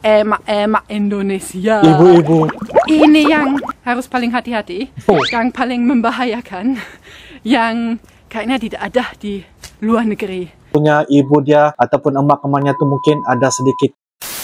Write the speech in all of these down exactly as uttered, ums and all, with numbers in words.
emak-emak Indonesia. Ibu-ibu. Ini yang harus paling hati-hati, Oh. yang paling membahayakan, yang kayaknya tidak ada di luar negeri. Punya ibu dia ataupun emak-emaknya tuh mungkin ada sedikit.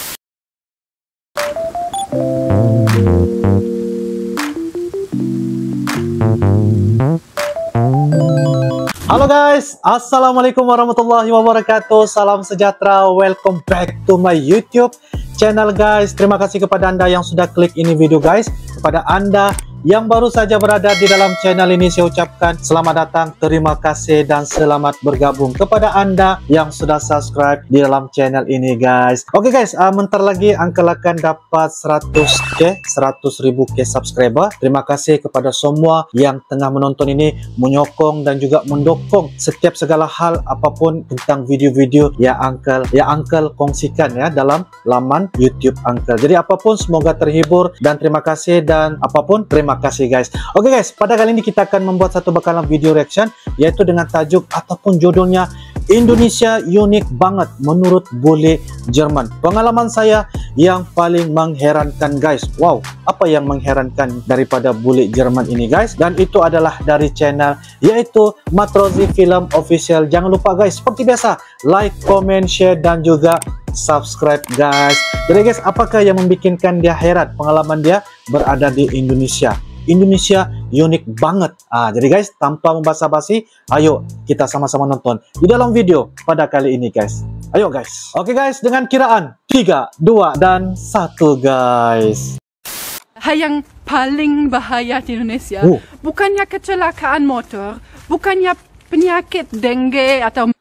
Halo guys, assalamualaikum warahmatullahi wabarakatuh. Salam sejahtera, welcome back to my YouTube channel guys. Terima kasih kepada anda yang sudah klik ini video guys. Kepada anda yang baru saja berada di dalam channel ini, saya ucapkan selamat datang, terima kasih dan selamat bergabung. Kepada anda yang sudah subscribe di dalam channel ini guys. Oke okay guys, uh, bentar lagi Uncle akan dapat seratus K, seratus ribu K subscriber. Terima kasih kepada semua yang tengah menonton ini, menyokong dan juga mendukung setiap segala hal apapun tentang video-video yang Uncle ya Uncle kongsikan ya dalam laman YouTube Uncle. Jadi apapun semoga terhibur dan terima kasih, dan apapun terima Terima kasih guys. Oke okay guys, pada kali ini kita akan membuat satu bakalan video reaction, yaitu dengan tajuk ataupun judulnya Indonesia unik banget menurut bule Jerman. Pengalaman saya yang paling mengherankan guys. Wow, apa yang mengherankan daripada bule Jerman ini guys? Dan itu adalah dari channel yaitu Matrozi Film Official. Jangan lupa guys, seperti biasa like, comment, share dan juga subscribe guys. Jadi guys, apakah yang membikinkan dia heran pengalaman dia berada di Indonesia? Indonesia unik banget. Ah, jadi guys, tanpa membasa-basi, ayo kita sama-sama nonton di dalam video pada kali ini guys. Ayo guys. Oke guys, dengan kiraan tiga, dua, dan satu guys. Hal yang paling bahaya di Indonesia, Oh. bukannya kecelakaan motor, bukannya penyakit dengue atau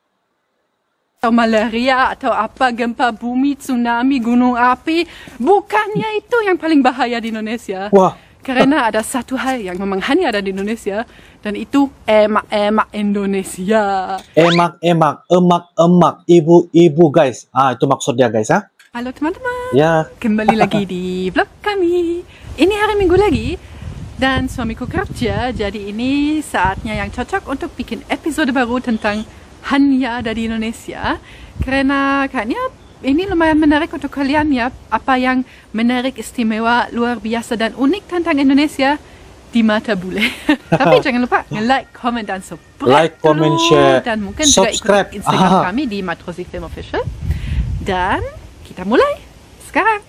atau malaria atau apa, gempa bumi, tsunami, gunung api. Bukannya itu yang paling bahaya di Indonesia. Wah. Karena ada satu hal yang memang hanya ada di Indonesia, dan itu emak-emak Indonesia. Emak-emak, emak-emak, ibu-ibu guys. Ah, itu maksudnya guys ha? Halo teman-teman. Ya. Kembali lagi di vlog kami. Ini hari Minggu lagi dan suamiku kerja, jadi ini saatnya yang cocok untuk bikin episode baru tentang hanya ada di Indonesia. Karena kayaknya ini lumayan menarik untuk kalian ya, apa yang menarik, istimewa, luar biasa dan unik tentang Indonesia di mata bule. Tapi jangan lupa like, comment dan subscribe. Like, comment, share, dan mungkin subscribe. juga ikut Instagram Aha. kami di Matrozi Film Official. Dan kita mulai sekarang.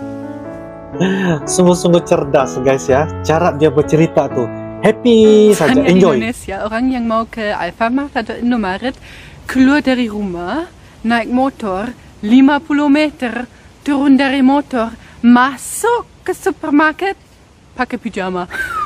Sungguh-sungguh cerdas guys ya. Cara dia bercerita tuh happy saja, Hanya enjoy. di Indonesia, orang yang mau ke Alfamart atau Indomaret keluar dari rumah, naik motor lima puluh meter, turun dari motor, masuk ke supermarket pakai pijama.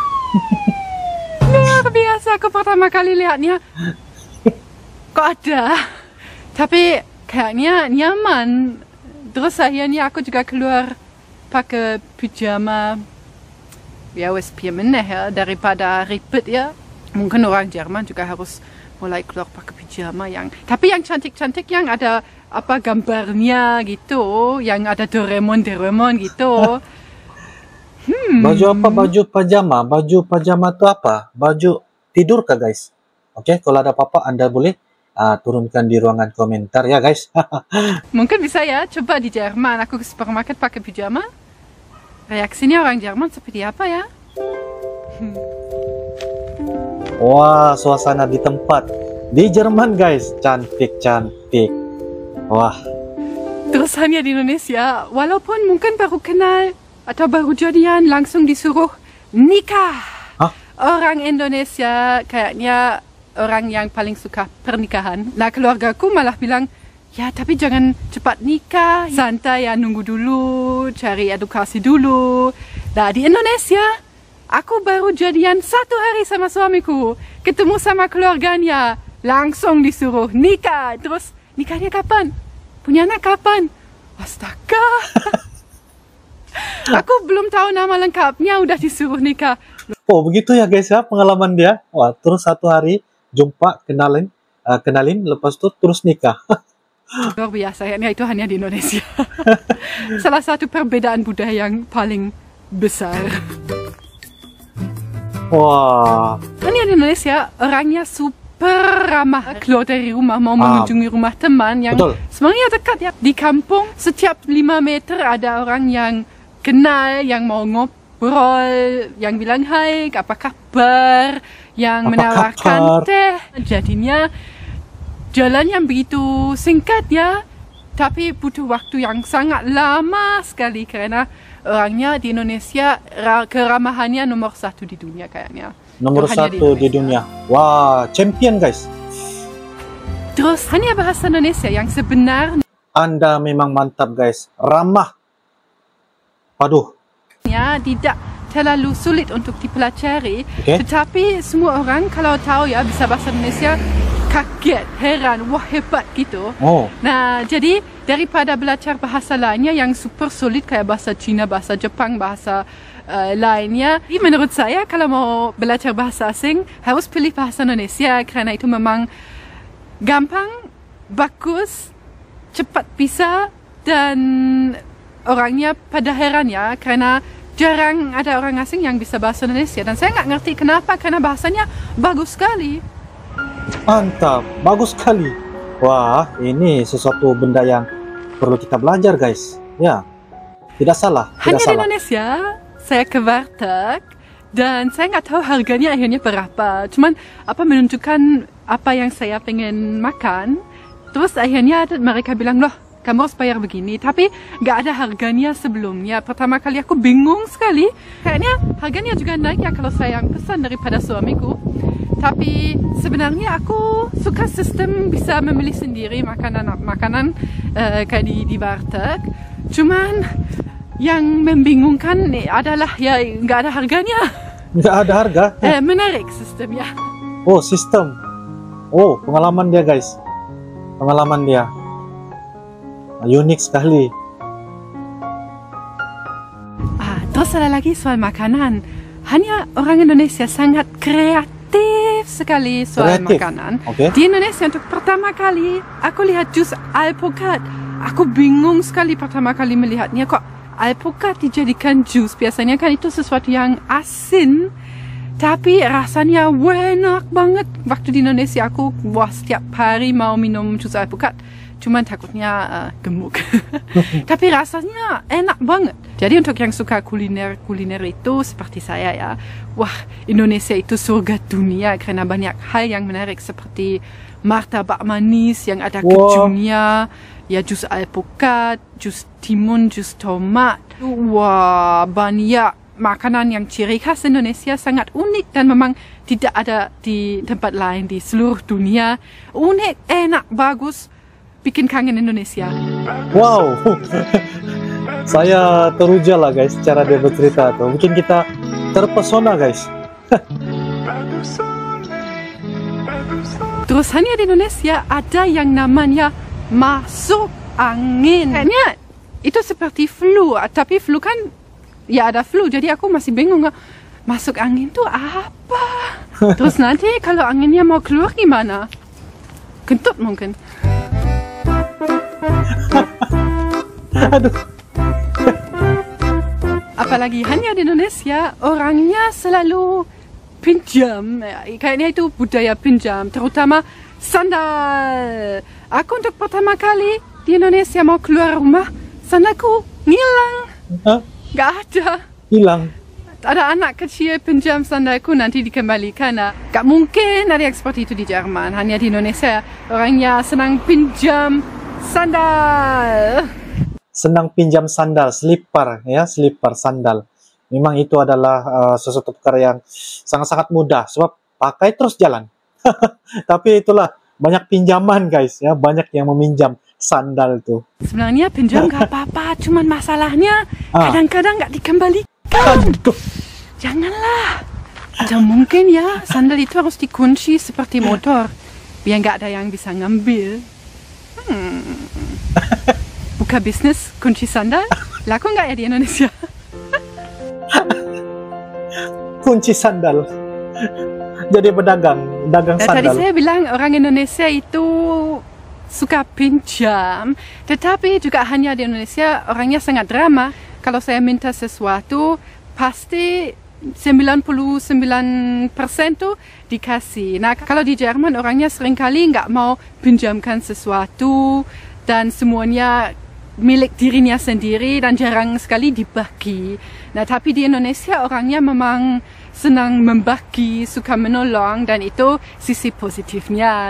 Luar biasa, aku pertama kali lihatnya. Kok ada? Tapi kayaknya nyaman. Terus akhirnya aku juga keluar pakai pijama. Ya wes piameneh ya, daripada ribet ya. Mungkin orang Jerman juga harus mulai keluar pakai pijama yang, tapi yang cantik-cantik, yang ada apa gambarnya gitu, yang ada Doraemon Doraemon gitu. Hmm. Baju apa? Baju pajama. Baju pajama itu apa? Baju tidur kah guys? Oke, okay, kalau ada apa-apa anda boleh uh, turunkan di ruangan komentar ya guys. Mungkin bisa ya, coba di Jerman aku ke supermarket pakai pijama. Reaksinya orang Jerman seperti apa ya? Hmm. Wah, suasana di tempat di Jerman guys, cantik-cantik. Wah. Terus hanya di Indonesia, walaupun mungkin baru kenal atau baru jadian, langsung disuruh nikah. Hah? Orang Indonesia kayaknya orang yang paling suka pernikahan. Nah, keluargaku malah bilang, ya tapi jangan cepat nikah, santai ya, nunggu dulu, cari edukasi dulu. Nah, di Indonesia aku baru jadian satu hari sama suamiku, ketemu sama keluarganya, langsung disuruh nikah. Terus nikahnya kapan? Punya anak kapan? Astaga. Aku belum tahu nama lengkapnya udah disuruh nikah. Oh begitu ya guys ya pengalaman dia. Wah, terus satu hari jumpa, kenalin, uh, kenalin, lepas itu terus nikah. Luar biasa ya, itu hanya di Indonesia. Salah satu perbedaan budaya yang paling besar. Wah. Hanya di Indonesia orangnya super super ramah. Keluar dari rumah mau Ah, mengunjungi rumah teman yang betul. sebenarnya dekat ya. Di kampung setiap lima meter ada orang yang kenal, yang mau ngobrol, yang bilang hai, apa kabar, yang Apa menawarkan kabar? teh. Jadinya jalan yang begitu singkat ya, tapi butuh waktu yang sangat lama sekali karena orangnya di Indonesia ra- keramahannya nomor satu di dunia kayaknya. Nomor Hanya di satu di Indonesia. dunia. Wah, champion guys. Terus hanya bahasa Indonesia yang sebenarnya Anda memang mantap guys. Ramah. Waduh. tidak terlalu sulit untuk dipelajari, Oke. tetapi semua orang kalau tahu ya bisa bahasa Indonesia kaget, heran, wah hebat gitu. Oh, Nah, jadi daripada belajar bahasa lainnya yang super sulit kayak bahasa Cina, bahasa Jepang, bahasa uh, lainnya, jadi menurut saya kalau mau belajar bahasa asing harus pilih bahasa Indonesia karena itu memang gampang, bagus, cepat bisa dan orangnya pada heran ya karena jarang ada orang asing yang bisa bahasa Indonesia dan saya nggak ngerti kenapa karena bahasanya bagus sekali. mantap. Bagus sekali. Wah, ini sesuatu benda yang perlu kita belajar guys. Ya, tidak salah. Tidak Hanya di salah. Indonesia saya ke warteg dan saya nggak tahu harganya akhirnya berapa. Cuman apa menunjukkan apa yang saya pengen makan. Terus akhirnya mereka bilang loh kamu harus bayar begini. Tapi nggak ada harganya sebelumnya. Pertama kali aku bingung sekali. Kayaknya harganya juga naik ya kalau saya yang pesan daripada suamiku. Tapi sebenarnya aku suka sistem bisa memilih sendiri makanan-makanan uh, kayak di, di warteg. Cuman yang membingungkan adalah ya nggak ada harganya. Nggak ada harga. Eh, menarik sistemnya. Oh, sistem. Oh, pengalaman dia guys. Pengalaman dia. Unik sekali. Ah, terus ada lagi soal makanan. Hanya orang Indonesia sangat kreatif sekali soal Kreatif. makanan. Oke. Di Indonesia untuk pertama kali aku lihat jus alpukat. Aku bingung sekali pertama kali melihatnya kok alpukat dijadikan jus. Biasanya kan itu sesuatu yang asin. Tapi rasanya enak banget. Waktu di Indonesia aku wah setiap hari mau minum jus alpukat. Cuman takutnya uh, gemuk. Tapi rasanya enak banget. Jadi untuk yang suka kuliner-kuliner itu seperti saya ya. Wah, Indonesia itu surga dunia karena banyak hal yang menarik seperti martabak manis yang ada Wow. kejunya, ya jus alpukat, jus timun, jus tomat. Wah, banyak makanan yang ciri khas Indonesia sangat unik dan memang tidak ada di tempat lain di seluruh dunia. Unik, enak, bagus. Bikin kangen Indonesia. Wow. Saya teruja lah guys cara dia bercerita tuh. Mungkin kita terpesona guys. Terus hanya di Indonesia ada yang namanya masuk angin. Kayaknya itu seperti flu, tapi flu kan ya ada flu. Jadi aku masih bingung masuk angin tuh apa. Terus nanti kalau anginnya mau keluar gimana? Kentut mungkin. Aduh. Apalagi hanya di Indonesia orangnya selalu pinjam. Kayaknya itu budaya pinjam, terutama sandal. Aku untuk pertama kali di Indonesia mau keluar rumah, sandalku ngilang. Hah? Gak ada. Hilang. Ada anak kecil pinjam sandalku nanti dikembalikan. Gak mungkin ada yang seperti itu di Jerman. Hanya di Indonesia orangnya senang pinjam sandal. Senang pinjam sandal, slipper ya, slipper sandal. Memang itu adalah uh, sesuatu perkara yang sangat-sangat mudah sebab pakai terus jalan. Tapi itulah banyak pinjaman guys ya, banyak yang meminjam sandal tuh. Sebenarnya pinjam gak apa-apa, cuman masalahnya Ah. kadang-kadang gak dikembalikan. Aduh. Janganlah. Atau mungkin ya sandal itu harus dikunci seperti motor biar gak ada yang bisa ngambil. Hmm. Buka bisnis kunci sandal, laku nggak ya di Indonesia? Kunci sandal. Jadi pedagang, dagang Nah, tadi sandal. saya bilang orang Indonesia itu suka pinjam, tetapi juga hanya di Indonesia orangnya sangat ramah. Kalau saya minta sesuatu, pasti sembilan puluh sembilan persen tuh dikasih. Nah, kalau di Jerman orangnya seringkali nggak mau pinjamkan sesuatu dan semuanya milik dirinya sendiri dan jarang sekali dibagi. Nah, tapi di Indonesia orangnya memang senang membagi, suka menolong, dan itu sisi positifnya.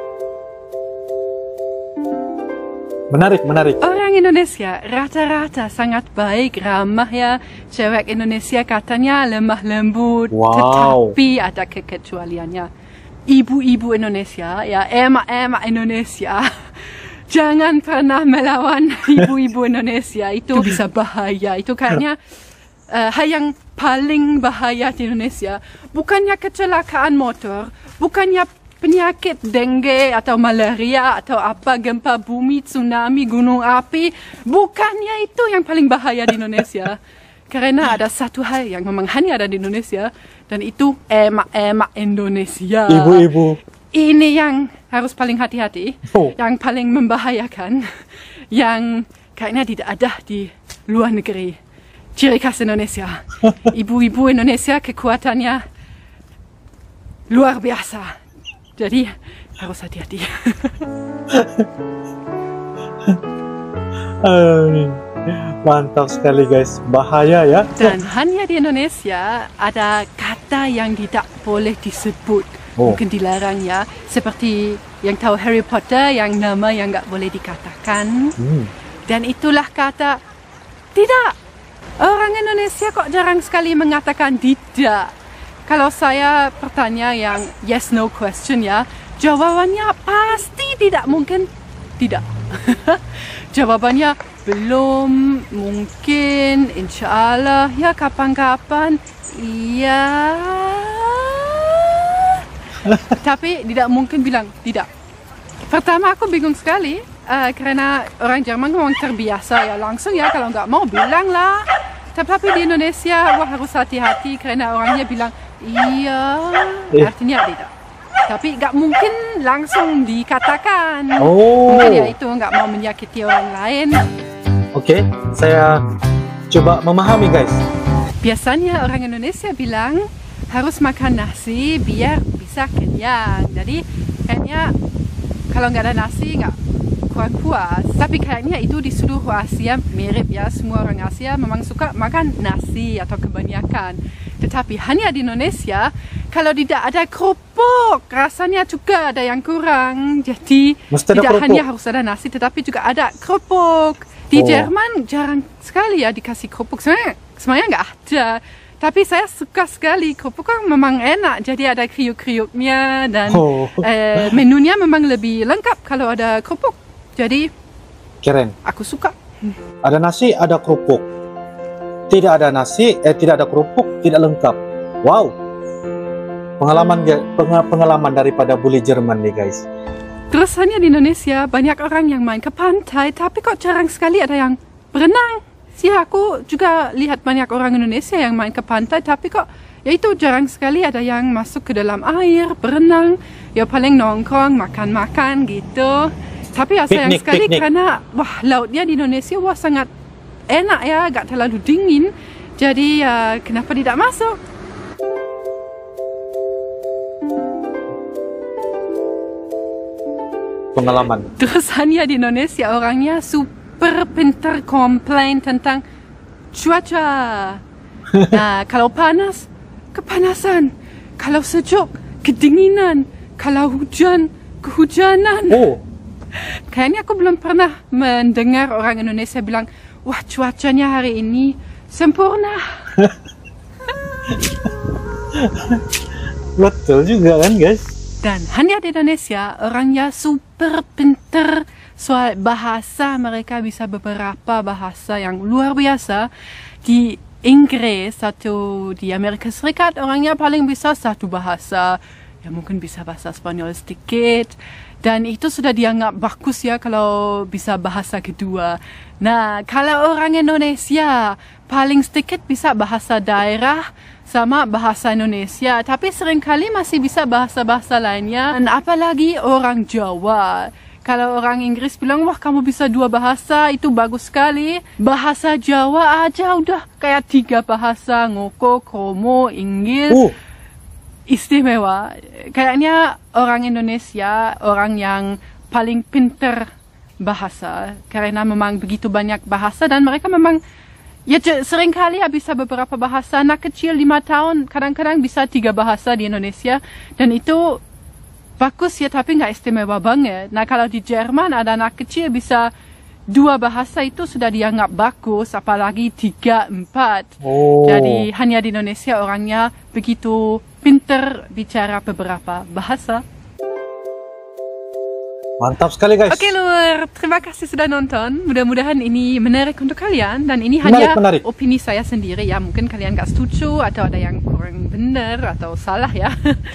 Menarik, menarik. Orang Indonesia rata-rata sangat baik, ramah ya. Cewek Indonesia katanya lemah lembut, wow. Tetapi ada kekecualiannya. Ibu-ibu Indonesia, ya emak-emak Indonesia, jangan pernah melawan ibu-ibu Indonesia. Itu bisa bahaya. Itu kayaknya uh, hal yang paling bahaya di Indonesia. Bukannya kecelakaan motor, bukannya penyakit dengue atau malaria atau apa, gempa bumi, tsunami, gunung api. Bukannya itu yang paling bahaya di Indonesia. Karena ada satu hal yang memang hanya ada di Indonesia, dan itu emak-emak Indonesia. Ibu-ibu. Ini yang harus paling hati-hati, oh. Yang paling membahayakan, yang kayaknya tidak ada di luar negeri. Ciri khas Indonesia. Ibu-ibu Indonesia kekuatannya luar biasa. Jadi harus hati-hati. Mantap sekali guys, bahaya ya. Dan hanya di Indonesia ada kata yang tidak boleh disebut, oh. Mungkin dilarang ya. Seperti yang tahu Harry Potter, yang nama yang nggak boleh dikatakan. Hmm. Dan itulah kata tidak. Orang Indonesia kok jarang sekali mengatakan tidak. Kalau saya bertanya yang yes no question ya, jawabannya pasti tidak, mungkin tidak. Jawabannya belum, mungkin, insya Allah, ya kapan-kapan, iya. Tapi tidak mungkin bilang tidak. Pertama aku bingung sekali, uh, karena orang Jerman memang terbiasa ya langsung ya, kalau nggak mau bilang lah. Tapi di Indonesia wah harus hati-hati karena orangnya bilang iya, artinya tidak. Tapi nggak mungkin langsung dikatakan. Oh. Mungkin ya itu nggak mau menyakiti orang lain. Oke, okay, saya coba memahami guys. Biasanya orang Indonesia bilang harus makan nasi biar bisa kenyang. Jadi kayaknya kalau nggak ada nasi nggak kurang puas. Tapi kayaknya itu di seluruh Asia mirip ya. Semua orang Asia memang suka makan nasi atau kebanyakan. Tetapi hanya di Indonesia, kalau tidak ada kerupuk, rasanya juga ada yang kurang. Jadi Mesti tidak kerupuk. hanya harus ada nasi, tetapi juga ada kerupuk. Di oh. Jerman jarang sekali ya dikasih kerupuk. Sebenarnya, sebenarnya nggak ada. Tapi saya suka sekali, kerupuk kan memang enak. Jadi ada kriuk-kriuknya dan oh. eh, menunya memang lebih lengkap kalau ada kerupuk. Jadi keren. Aku suka. Ada nasi, ada kerupuk. Tidak ada nasi, eh tidak ada kerupuk, tidak lengkap. Wow. Pengalaman pengalaman daripada bully Jerman nih guys. Terus hanya di Indonesia banyak orang yang main ke pantai, tapi kok jarang sekali ada yang berenang. Sih aku juga lihat banyak orang Indonesia yang main ke pantai, tapi kok ya itu jarang sekali ada yang masuk ke dalam air, berenang. Ya paling nongkrong, makan-makan gitu. Tapi ya sayang piknik, sekali piknik. Karena wah lautnya di Indonesia wah sangat enak ya, gak terlalu dingin. Jadi ya kenapa tidak masuk? Pengalaman. Terus hanya di Indonesia orangnya super pintar komplain tentang cuaca. Nah, kalau panas, kepanasan. Kalau sejuk, kedinginan. Kalau hujan, kehujanan. Oh. Kayaknya aku belum pernah mendengar orang Indonesia bilang, wah cuacanya hari ini sempurna. Betul juga kan guys. Dan hanya di Indonesia orangnya super pintar soal bahasa. Mereka bisa beberapa bahasa yang luar biasa. Di Inggris atau di Amerika Serikat orangnya paling bisa satu bahasa. Ya mungkin bisa bahasa Spanyol sedikit. Dan itu sudah dianggap bagus ya kalau bisa bahasa kedua. Nah, kalau orang Indonesia paling sedikit bisa bahasa daerah sama bahasa Indonesia. Tapi seringkali masih bisa bahasa-bahasa lainnya. Dan apalagi orang Jawa. kalau orang Inggris bilang, wah kamu bisa dua bahasa, itu bagus sekali. Bahasa Jawa aja udah kayak tiga bahasa, ngoko, kromo, inggil. Uh. Istimewa. Kayaknya orang Indonesia, orang yang paling pintar bahasa. Karena memang begitu banyak bahasa dan mereka memang, ya seringkali ya bisa beberapa bahasa. Anak kecil lima tahun kadang-kadang bisa tiga bahasa di Indonesia. Dan itu bagus ya, tapi nggak istimewa banget. Nah kalau di Jerman ada anak kecil bisa dua bahasa itu sudah dianggap bagus, apalagi tiga, empat. Oh. Jadi hanya di Indonesia orangnya begitu pintar bicara beberapa bahasa. Mantap sekali guys. Oke Lur, terima kasih sudah nonton. Mudah-mudahan ini menarik untuk kalian. Dan ini menarik, hanya menarik. opini saya sendiri ya. Mungkin kalian gak setuju atau ada yang kurang benar atau salah ya.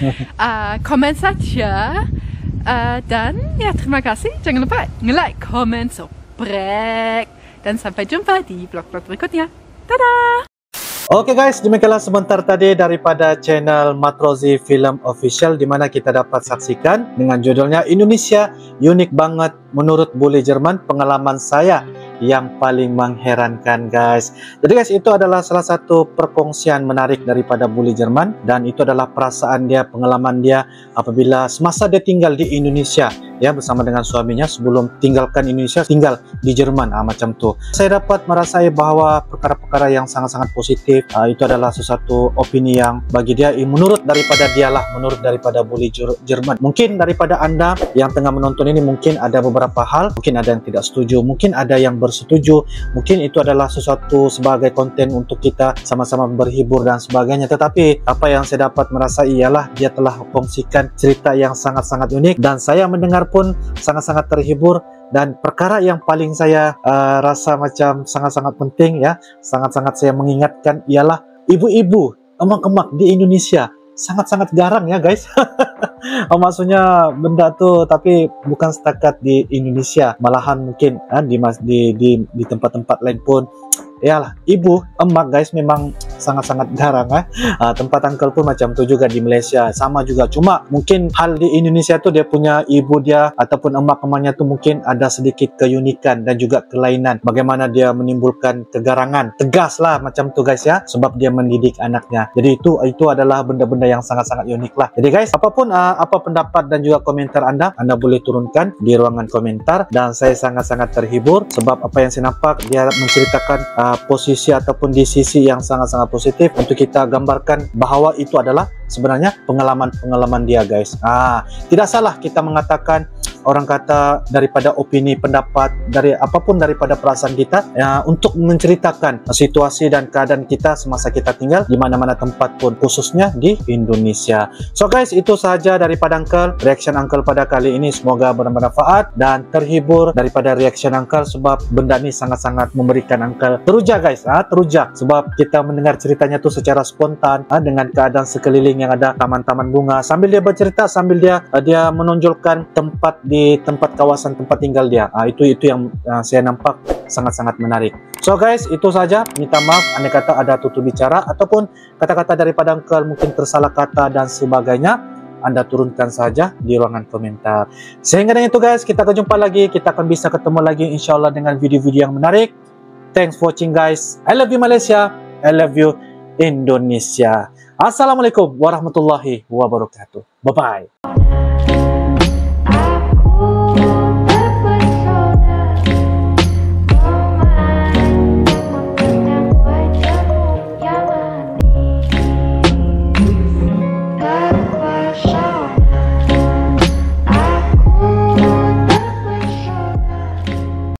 uh, komen saja. Uh, dan ya terima kasih. Jangan lupa nge-like, komen, subscribe. Dan sampai jumpa di vlog-vlog berikutnya. Dadah! Oke guys, demikianlah sebentar tadi daripada channel Matrozi Film Official, di mana kita dapat saksikan dengan judulnya Indonesia Unik Banget Menurut Bule Jerman, Pengalaman Saya yang Paling Mengherankan guys. Jadi guys, itu adalah salah satu perkongsian menarik daripada Bule Jerman, dan itu adalah perasaan dia, pengalaman dia apabila semasa dia tinggal di Indonesia ya bersama dengan suaminya sebelum tinggalkan Indonesia, tinggal di Jerman, ah, macam tuh. Saya dapat merasai bahwa perkara-perkara yang sangat-sangat positif, ah, itu adalah sesuatu opini yang bagi dia eh, menurut daripada dialah, menurut daripada Bule Jerman. Mungkin daripada Anda yang tengah menonton ini mungkin ada beberapa hal, mungkin ada yang tidak setuju, mungkin ada yang bersetuju, mungkin itu adalah sesuatu sebagai konten untuk kita sama-sama berhibur dan sebagainya. Tetapi apa yang saya dapat merasa ialah dia telah kongsikan cerita yang sangat-sangat unik, dan saya mendengar pun sangat-sangat terhibur. Dan perkara yang paling saya uh, rasa macam sangat-sangat penting ya, sangat-sangat saya mengingatkan ialah ibu-ibu, emak-emak di Indonesia sangat-sangat garang ya guys. Oh, maksudnya benda tuh tapi bukan setakat di Indonesia, malahan mungkin eh, di di di di tempat-tempat lain pun yalah, ibu, emak guys memang sangat-sangat garang eh. Uh, tempat uncle pun macam tu juga di Malaysia, sama juga. Cuma mungkin hal di Indonesia tu dia punya ibu dia ataupun emak-emaknya tu mungkin ada sedikit keunikan dan juga kelainan. Bagaimana dia menimbulkan kegarangan, tegas lah macam tu guys ya, sebab dia mendidik anaknya. Jadi itu itu adalah benda-benda yang sangat-sangat unik lah. Jadi guys, apapun uh, apa pendapat dan juga komentar anda, anda boleh turunkan di ruangan komentar, dan saya sangat-sangat terhibur sebab apa yang saya nampak dia menceritakan uh, posisi ataupun di sisi yang sangat-sangat positif untuk kita gambarkan bahawa itu adalah sebenarnya pengalaman-pengalaman dia guys. Ah, tidak salah kita mengatakan, orang kata daripada opini, pendapat, dari apapun daripada perasaan kita ya, untuk menceritakan situasi dan keadaan kita semasa kita tinggal di mana-mana tempat pun, khususnya di Indonesia. So guys, itu saja daripada Uncle, reaction Uncle pada kali ini. Semoga bermanfaat dan terhibur daripada reaction Uncle, sebab benda ini sangat-sangat memberikan Uncle teruja guys, ah, teruja sebab kita mendengar ceritanya tuh secara spontan ah, dengan keadaan sekeliling yang ada taman-taman bunga, sambil dia bercerita, sambil dia uh, dia menonjolkan tempat di tempat kawasan tempat tinggal dia. Uh, itu itu yang uh, saya nampak sangat-sangat menarik. So guys, itu saja. Minta maaf andai kata ada tutur bicara ataupun kata-kata daripada Uncle mungkin tersalah kata dan sebagainya, anda turunkan saja di ruangan komentar. Sehingga dengan itu guys, kita akan jumpa lagi, kita akan bisa ketemu lagi insyaAllah dengan video-video yang menarik. Thanks for watching guys. I love you Malaysia, I love you Indonesia. Assalamualaikum warahmatullahi wabarakatuh. Bye bye.